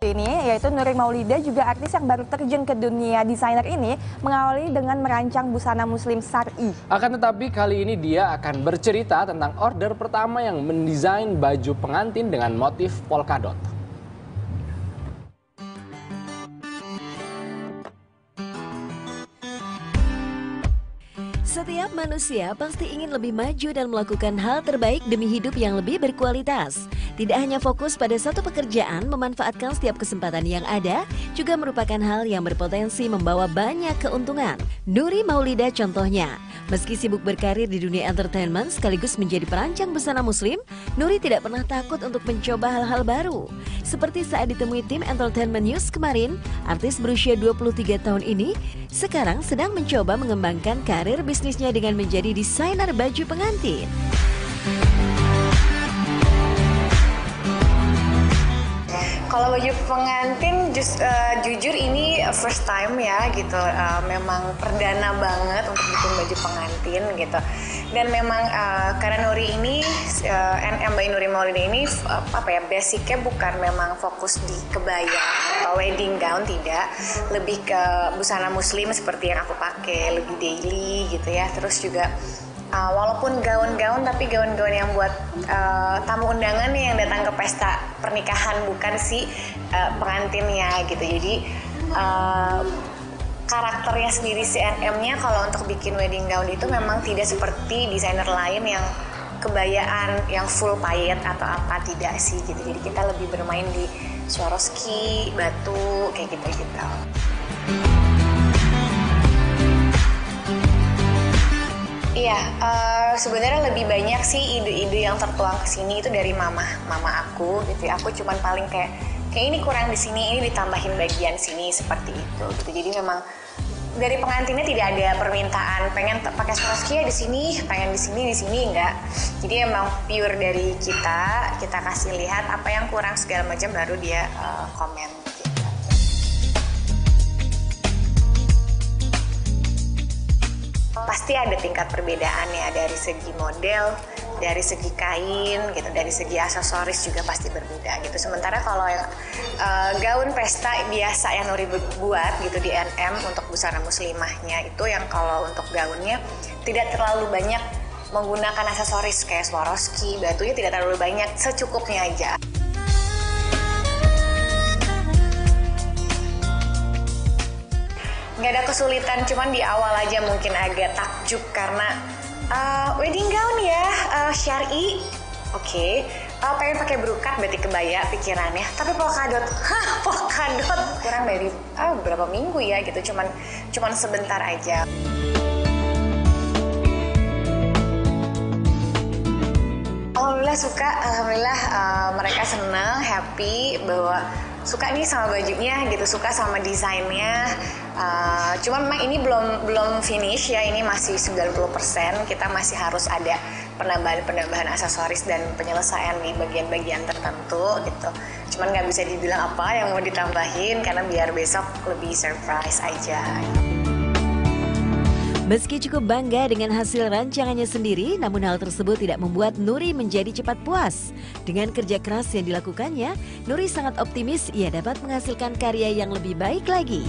kali ini, yaitu Nuri Maulida, juga artis yang baru terjun ke dunia desainer ini, mengawali dengan merancang busana muslim syar'i. Akan tetapi kali ini dia akan bercerita tentang order pertama yang mendesain baju pengantin dengan motif polkadot. Setiap manusia pasti ingin lebih maju dan melakukan hal terbaik demi hidup yang lebih berkualitas. Tidak hanya fokus pada satu pekerjaan, memanfaatkan setiap kesempatan yang ada juga merupakan hal yang berpotensi membawa banyak keuntungan. Nuri Maulida contohnya. Meski sibuk berkarir di dunia entertainment sekaligus menjadi perancang busana muslim, Nuri tidak pernah takut untuk mencoba hal-hal baru. Seperti saat ditemui tim Entertainment News kemarin, artis berusia 23 tahun ini sekarang sedang mencoba mengembangkan karir bisnisnya dengan menjadi desainer baju pengantin. Kalau baju pengantin jujur ini first time ya gitu, memang perdana banget untuk bikin baju pengantin gitu. Dan memang karena Nuri ini, NM by Nuri Maulida ini basicnya bukan memang fokus di kebaya atau wedding gown, tidak, lebih ke busana muslim seperti yang aku pakai, lebih daily gitu ya. Terus juga walaupun gaun-gaun, tapi gaun-gaun yang buat tamu undangan yang datang ke pesta pernikahan, bukan si pengantinnya gitu. Jadi karakternya sendiri si NM-nya kalau untuk bikin wedding gown itu memang tidak seperti desainer lain yang kebayaan yang full payet atau apa, tidak sih gitu. Jadi kita lebih bermain di Swarovski, batu, kayak gitu-gitu. Iya, sebenarnya lebih banyak sih ide-ide yang tertuang ke sini itu dari mama aku gitu ya. Aku cuman paling kayak ini kurang di sini, ini ditambahin bagian sini seperti itu gitu. Jadi memang dari pengantinnya tidak ada permintaan pengen pakai Swarovski ya di sini, pengen di sini enggak. Jadi emang pure dari kita kasih lihat apa yang kurang segala macam, baru dia komen. Pasti ada tingkat perbedaannya dari segi model, dari segi kain gitu, dari segi aksesoris juga pasti berbeda gitu. Sementara kalau yang gaun pesta biasa yang Nuri buat gitu di NM untuk busana muslimahnya itu, yang kalau untuk gaunnya tidak terlalu banyak menggunakan aksesoris kayak Swarovski, batunya tidak terlalu banyak, secukupnya aja. Nggak ada kesulitan, cuman di awal aja mungkin agak takjub karena wedding gown ya, syar'i, oke. Pengen pakai brokat berarti kebaya pikirannya, tapi polkadot, polkadot kurang dari berapa minggu ya gitu, cuman sebentar aja. Alhamdulillah suka, alhamdulillah mereka senang, happy bahwa suka nih sama bajunya gitu, suka sama desainnya. Cuman memang ini belum finish ya, ini masih 90%, kita masih harus ada penambahan aksesoris dan penyelesaian di bagian-bagian tertentu gitu. Cuman nggak bisa dibilang apa yang mau ditambahin karena biar besok lebih surprise aja. Meski cukup bangga dengan hasil rancangannya sendiri, namun hal tersebut tidak membuat Nuri menjadi cepat puas. Dengan kerja keras yang dilakukannya, Nuri sangat optimis ia dapat menghasilkan karya yang lebih baik lagi.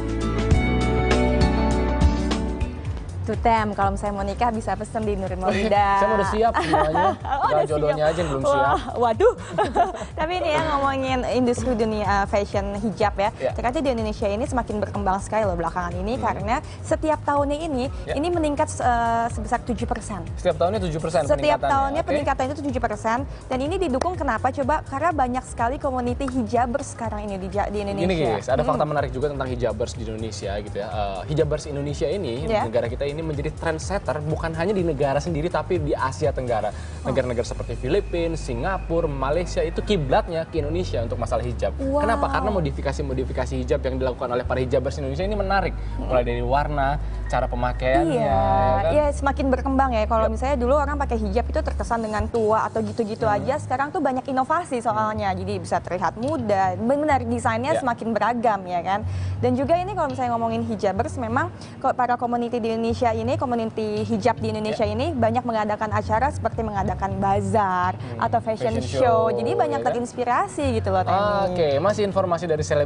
Tuh Tem, kalau misalnya mau nikah bisa pesen di Nuri Maulida. Saya udah siap semuanya, jodohnya aja yang belum siap. Waduh, tapi ini ya ngomongin industri dunia fashion hijab ya. Ternyata di Indonesia ini semakin berkembang sekali loh belakangan ini, karena setiap tahunnya ini meningkat sebesar 7%. Setiap tahunnya 7% Setiap tahunnya peningkatannya itu 7%. Dan ini didukung kenapa? Coba karena banyak sekali community hijabers sekarang ini di Indonesia. Gini guys, ada fakta menarik juga tentang hijabers di Indonesia gitu ya. Hijabers Indonesia ini, negara kita ini menjadi trendsetter bukan hanya di negara sendiri tapi di Asia Tenggara. Negara-negara seperti Filipina, Singapura, Malaysia itu kiblatnya ke Indonesia untuk masalah hijab. Kenapa? Karena modifikasi hijab yang dilakukan oleh para hijabers Indonesia ini menarik. Mulai dari warna, cara pemakaiannya. Iya, semakin berkembang ya. Kalau misalnya dulu orang pakai hijab itu terkesan dengan tua atau gitu-gitu aja. Sekarang tuh banyak inovasi soalnya. Jadi bisa terlihat muda. Benar, desainnya semakin beragam ya kan. Dan juga ini kalau misalnya ngomongin hijabers, memang para community di Indonesia Indonesia ini, community hijab di Indonesia ini banyak mengadakan acara seperti mengadakan bazar atau fashion show. Jadi banyak terinspirasi gitu loh, Temi. Oke, masih informasi dari